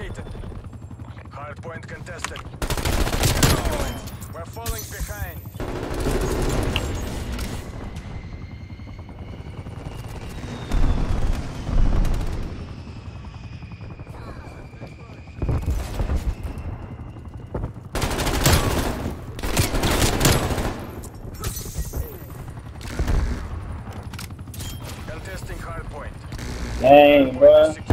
located. Hardpoint contested. We're falling behind. Contesting hardpoint. Dang, bro.